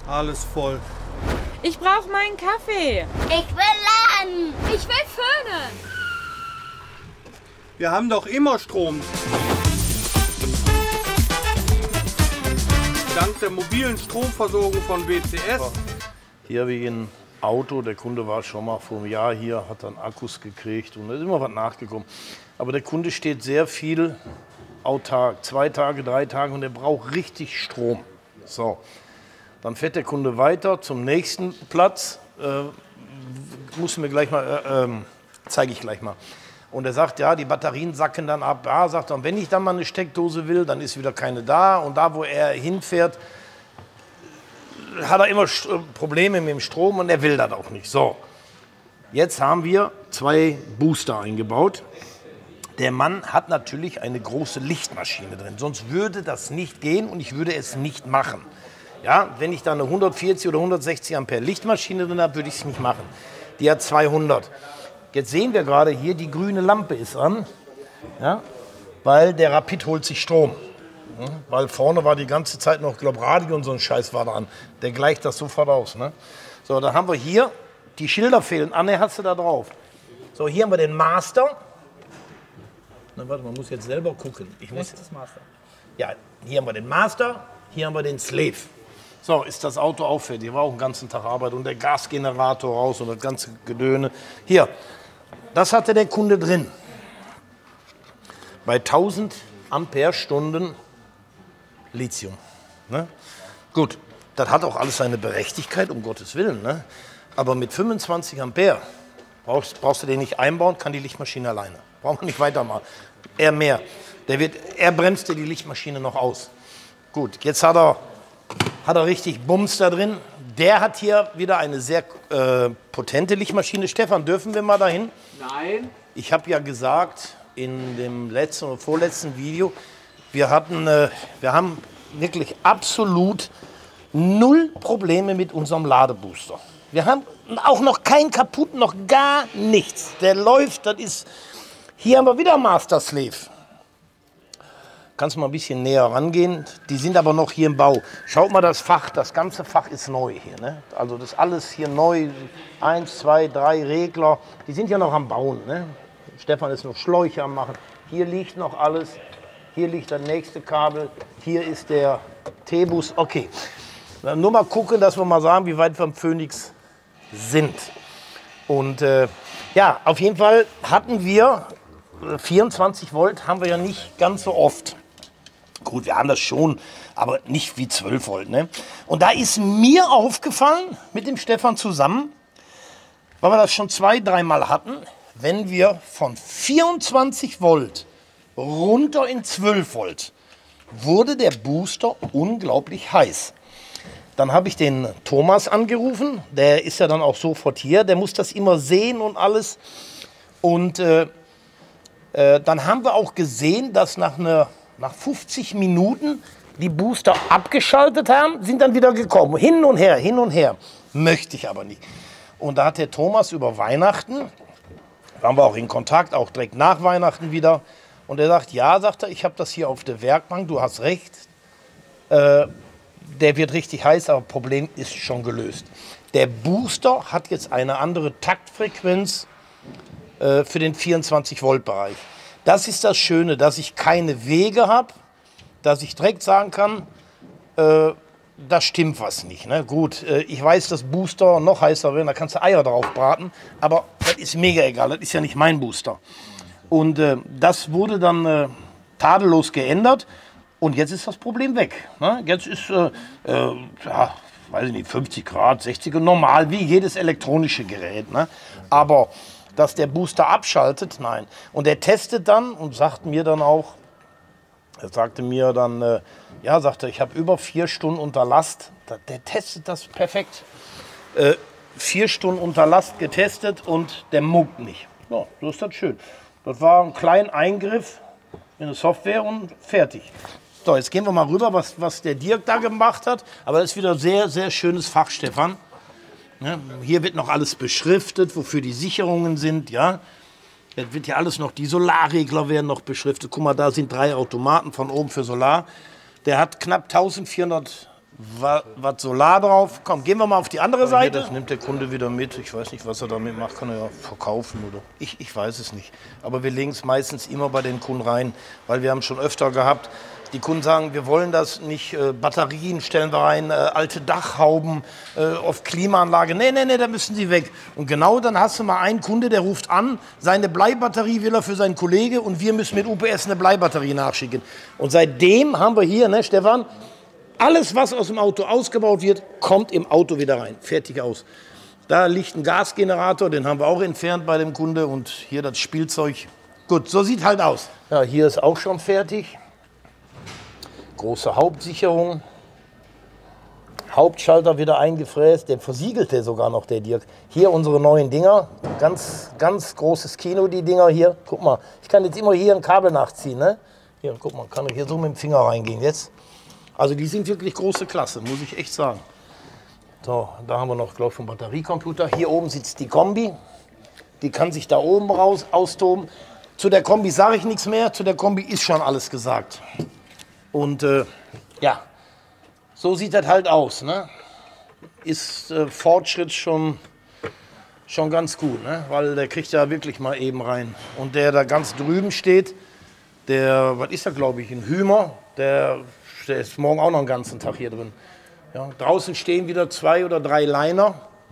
Alles voll. Ich brauche meinen Kaffee. Ich will laden. Ich will föhnen. Wir haben doch immer Strom. Dank der mobilen Stromversorgung von WCS. Hier habe ich ein Auto, der Kunde war schon mal vor einem Jahr hier, hat dann Akkus gekriegt und da ist immer was nachgekommen. Aber der Kunde steht sehr viel autark, 2 Tage, 3 Tage und der braucht richtig Strom. So, dann fährt der Kunde weiter zum nächsten Platz, muss mir gleich mal, zeige ich gleich mal. Und er sagt, ja, die Batterien sacken dann ab. Ja, sagt er, und wenn ich dann mal eine Steckdose will, dann ist wieder keine da. Und da, wo er hinfährt, hat er immer Probleme mit dem Strom und er will das auch nicht. So, jetzt haben wir 2 Booster eingebaut. Der Mann hat natürlich eine große Lichtmaschine drin, sonst würde das nicht gehen und ich würde es nicht machen. Ja, wenn ich da eine 140 oder 160 Ampere Lichtmaschine drin habe, würde ich es nicht machen. Die hat 200. Jetzt sehen wir gerade hier, die grüne Lampe ist an, ja, weil der Rapid holt sich Strom. Ja, weil vorne war die ganze Zeit noch, glaube Radio und so ein Scheiß war da an. Der gleicht das sofort aus. Ne? So, dann haben wir hier, die Schilder fehlen. Anne, hast du da drauf? So, hier haben wir den Master. Na, warte, man muss jetzt selber gucken. Das ist das Master. Ja, hier haben wir den Master, hier haben wir den Slave. So, ist das Auto auch fertig. War auch den ganzen Tag Arbeit und der Gasgenerator raus und das ganze Gedöne. Hier, das hatte der Kunde drin. Bei 1000 Ampere-Stunden Lithium. Ne? Gut, das hat auch alles seine Berechtigkeit, um Gottes Willen. Ne? Aber mit 25 Ampere brauchst du den nicht einbauen, kann die Lichtmaschine alleine. Brauchen wir nicht weitermachen. Er mehr. Er bremst dir die Lichtmaschine noch aus. Gut, jetzt hat er richtig Bums da drin. Der hat hier wieder eine sehr potente Lichtmaschine. Stefan, dürfen wir mal dahin? Nein. Ich habe ja gesagt in dem letzten oder vorletzten Video, wir haben wirklich absolut 0 Probleme mit unserem Ladebooster. Wir haben auch noch keinen kaputten, noch gar nichts. Der läuft, das ist... Hier haben wir wieder Master Slave. Kannst du mal ein bisschen näher rangehen. Die sind aber noch hier im Bau. Schaut mal das Fach, das ganze Fach ist neu hier. Ne? Also das ist alles hier neu. 1, 2, 3 Regler. Die sind ja noch am Bauen. Ne? Stefan ist noch Schläuche am Machen. Hier liegt noch alles. Hier liegt das nächste Kabel. Hier ist der T-Bus. Okay. Dann nur mal gucken, dass wir mal sagen, wie weit wir am Phoenix sind. Und ja, auf jeden Fall hatten wir 24 Volt, haben wir ja nicht ganz so oft. Gut, wir haben das schon, aber nicht wie 12 Volt. Ne? Und da ist mir aufgefallen, mit dem Stefan zusammen, weil wir das schon 2-, 3 Mal hatten, wenn wir von 24 Volt runter in 12 Volt, wurde der Booster unglaublich heiß. Dann habe ich den Thomas angerufen, der ist ja dann auch sofort hier, der muss das immer sehen und alles. Und dann haben wir auch gesehen, dass nach 50 Minuten die Booster abgeschaltet haben, sind dann wieder gekommen. Hin und her, hin und her. Möchte ich aber nicht. Und da hat der Thomas über Weihnachten, waren wir auch in Kontakt, auch direkt nach Weihnachten wieder. Und er sagt, ja, sagt er, ich habe das hier auf der Werkbank, du hast recht. Der wird richtig heiß, aber Problem ist schon gelöst. Der Booster hat jetzt eine andere Taktfrequenz für den 24 Volt Bereich. Das ist das Schöne, dass ich keine Wege habe, dass ich direkt sagen kann, da stimmt was nicht. Ne? Gut, ich weiß, dass Booster noch heißer werden, da kannst du Eier drauf braten, aber das ist mega egal, das ist ja nicht mein Booster. Und das wurde dann tadellos geändert und jetzt ist das Problem weg. Ne? Jetzt ist, ja, weiß ich nicht, 50 Grad, 60 Grad, normal wie jedes elektronische Gerät. Ne? Aber dass der Booster abschaltet, nein. Und er testet dann und sagt mir dann auch, er sagte mir dann, ja, sagte, ich habe über 4 Stunden unter Last. Der testet das perfekt. 4 Stunden unter Last getestet und der muckt nicht. Ja, so ist das schön. Das war ein kleiner Eingriff in die Software und fertig. So, jetzt gehen wir mal rüber, was der Dirk da gemacht hat. Aber das ist wieder sehr, sehr schönes Fach, Stefan. Ja, hier wird noch alles beschriftet, wofür die Sicherungen sind. Ja. Jetzt wird hier alles noch, die Solarregler werden noch beschriftet. Guck mal, da sind 3 Automaten von oben für Solar. Der hat knapp 1400 was Solar drauf. Komm, gehen wir mal auf die andere Seite. Das nimmt der Kunde wieder mit. Ich weiß nicht, was er damit macht. Kann er ja verkaufen oder ich weiß es nicht. Aber wir legen es meistens immer bei den Kunden rein, weil wir haben schon öfter gehabt, die Kunden sagen, wir wollen das nicht, Batterien stellen wir rein, alte Dachhauben, auf Klimaanlage. Nee, da müssen sie weg. Und genau dann hast du mal einen Kunde, der ruft an, seine Bleibatterie will er für seinen Kollege und wir müssen mit UPS eine Bleibatterie nachschicken. Und seitdem haben wir hier, ne, Stefan, alles, was aus dem Auto ausgebaut wird, kommt im Auto wieder rein. Fertig aus. Da liegt ein Gasgenerator, den haben wir auch entfernt bei dem Kunde. Und hier das Spielzeug. Gut, so sieht halt aus. Ja, hier ist auch schon fertig. Große Hauptsicherung. Hauptschalter wieder eingefräst. Der versiegelt der sogar noch, der Dirk. Hier unsere neuen Dinger. Ganz großes Kino, die Dinger hier. Guck mal, ich kann jetzt immer hier ein Kabel nachziehen. Ne? Hier, guck mal, kann ich hier so mit dem Finger reingehen jetzt. Also die sind wirklich große Klasse, muss ich echt sagen. So, da haben wir noch, glaube ich, einen Batteriecomputer. Hier oben sitzt die Kombi. Die kann sich da oben raus austoben. Zu der Kombi sage ich nichts mehr. Zu der Kombi ist schon alles gesagt. Und ja, so sieht das halt aus. Ne? Ist Fortschritt schon ganz gut, ne? Weil der kriegt ja wirklich mal eben rein. Und der da ganz drüben steht, der, was ist da, glaube ich, ein Hümer, der ist morgen auch noch einen ganzen Tag hier drin. Ja, draußen stehen wieder 2 oder 3 Liner.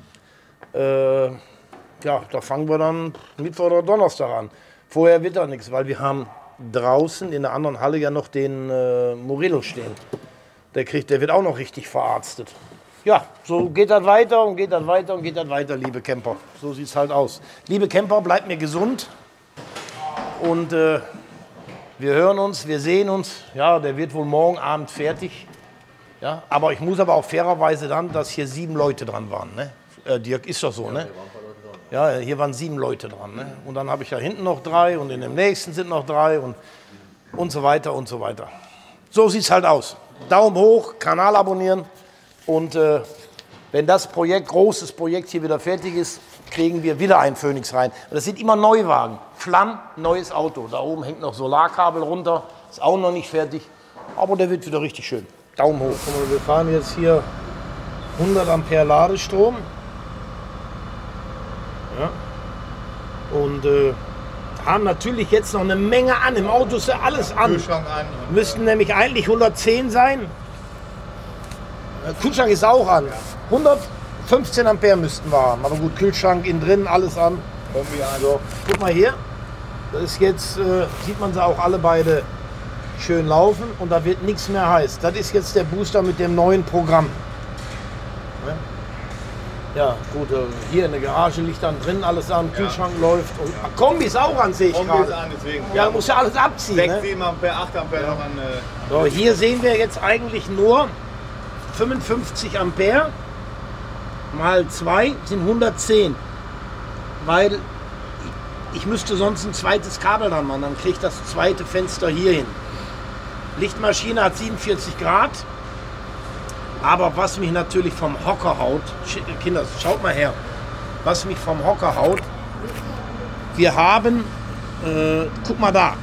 Ja, da fangen wir dann Mittwoch oder Donnerstag an. Vorher wird da nichts, weil wir haben draußen in der anderen Halle ja noch den Murillo stehen. Der wird auch noch richtig verarztet. Ja, so geht das weiter und geht das weiter und geht das weiter, liebe Camper. So sieht es halt aus. Liebe Camper, bleibt mir gesund. Und wir hören uns, wir sehen uns. Ja, der wird wohl morgen Abend fertig. Ja, aber ich muss aber auch fairerweise dann, dass hier 7 Leute dran waren. Ne? Dirk, ist doch so, ne? Ja, hier waren 7 Leute dran. Ne? Und dann habe ich da hinten noch 3 und in dem nächsten sind noch 3 und so weiter und so weiter. So sieht es halt aus. Daumen hoch, Kanal abonnieren und wenn das Projekt, großes Projekt hier wieder fertig ist, kriegen wir wieder einen Phoenix rein. Und das sind immer Neuwagen. Flamm, neues Auto. Da oben hängt noch Solarkabel runter, ist auch noch nicht fertig, aber der wird wieder richtig schön. Daumen hoch. Guck mal, wir fahren jetzt hier 100 Ampere Ladestrom. Ja. Und haben natürlich jetzt noch eine Menge an. Im Auto ist ja alles an. Kühlschrank an. Müssten nämlich eigentlich 110 sein. Kühlschrank ist auch an. 115 Ampere müssten wir haben. Aber gut, Kühlschrank innen drin, alles an. So, guck mal hier. Das ist jetzt, sieht man sie auch alle beide schön laufen. Und da wird nichts mehr heiß. Das ist jetzt der Booster mit dem neuen Programm. Ja, gut, hier in der Garage liegt dann drin alles an, Kühlschrank läuft. Und Kombi ist auch an, sehe ich Kombi ist gerade. an, deswegen. Ja, muss ja alles abziehen. 6, Ne? 7 Ampere, 8 Ampere noch an. So, hier sehen wir jetzt eigentlich nur 55 Ampere mal 2 sind 110. Weil ich müsste sonst ein zweites Kabel dran machen, dann kriege ich das zweite Fenster hier hin. Lichtmaschine hat 47 Grad. Aber was mich natürlich vom Hocker haut, Kinder, schaut mal her, was mich vom Hocker haut, wir haben, guck mal da,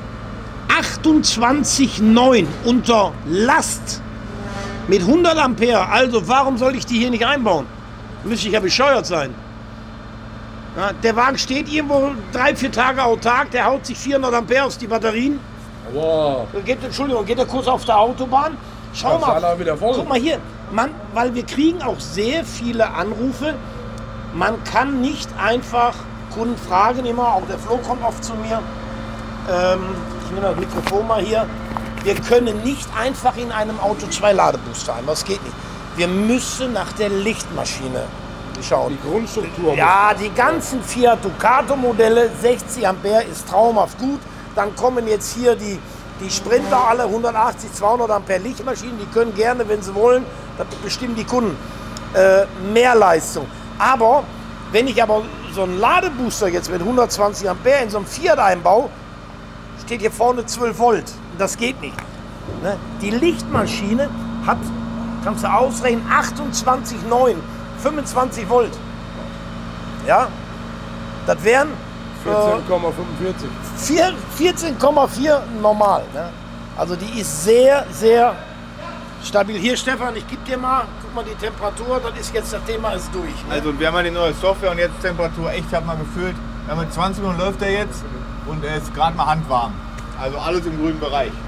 28,9 unter Last mit 100 Ampere. Also warum soll ich die hier nicht einbauen? Müsste ich ja bescheuert sein. Ja, der Wagen steht irgendwo 3-4 Tage autark, der haut sich 400 Ampere aus die Batterien. Wow. Entschuldigung, geht der kurz auf der Autobahn? Schau mal, wieder voll. guck mal hier, weil wir kriegen auch sehr viele Anrufe. Man kann nicht einfach Kunden fragen immer, auch der Flo kommt oft zu mir. Ich nehme das Mikrofon mal hier. Wir können nicht einfach in einem Auto 2 Ladebooster ein, das geht nicht. Wir müssen nach der Lichtmaschine schauen. Die Grundstruktur. Ja, die ganzen Fiat Ducato Modelle, 60 Ampere ist traumhaft gut. Dann kommen jetzt hier die Sprinter, alle 180, 200 Ampere Lichtmaschinen, die können gerne, wenn sie wollen, das bestimmen die Kunden, mehr Leistung. Aber wenn ich aber so einen Ladebooster jetzt mit 120 Ampere in so einem Fiat einbaue, steht hier vorne 12 Volt. Das geht nicht. Ne? Die Lichtmaschine hat, kannst du ausrechnen, 28,9, 25 Volt. Ja, das wären 14,45. 14,4 normal. Ne? Also die ist sehr, sehr Stabil. Hier, Stefan, ich gebe dir mal, guck mal die Temperatur, das ist jetzt, das Thema ist durch. Ne? Also wir haben ja die neue Software und jetzt Temperatur echt, ich habe mal gefühlt, mit 20 Minuten läuft er jetzt und er ist gerade mal handwarm. Also alles im grünen Bereich.